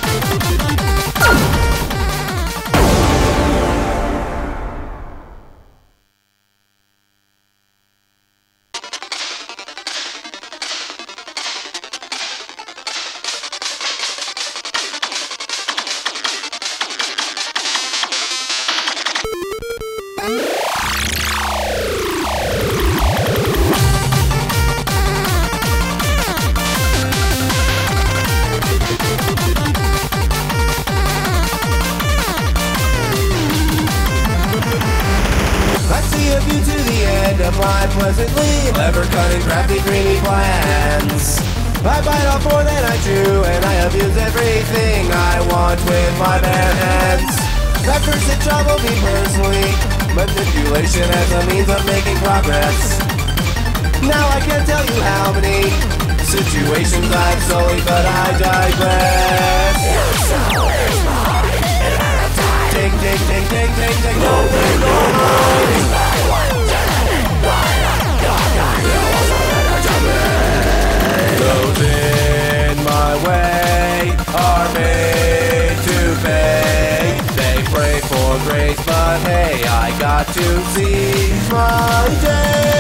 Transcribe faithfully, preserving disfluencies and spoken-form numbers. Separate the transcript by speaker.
Speaker 1: Apply pleasantly, clever, cunning, crafty, dreamy plans. I bite off more than I chew, and I abuse everything I want with my bare hands. At first it troubled me personally, manipulation as a means of making progress. Now I can't tell you how many situations I've sullied, but I digress. Ding, ding, ding, ding, ding, ding, no, ding, no, no. Those in my way are made to pay. They pray for grace, but hey, I got to seize my day.